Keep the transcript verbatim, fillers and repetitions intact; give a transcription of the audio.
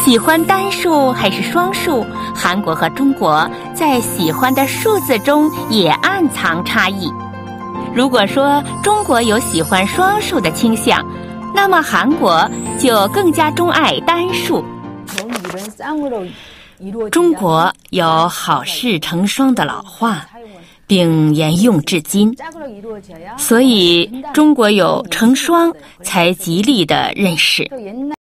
喜欢单数还是双数，韩国和中国在喜欢的数字中也暗藏差异。如果说中国有喜欢双数的倾向，那么韩国就更加钟爱单数。中国有好事成双的老话，并沿用至今，所以中国有成双才吉利的认识。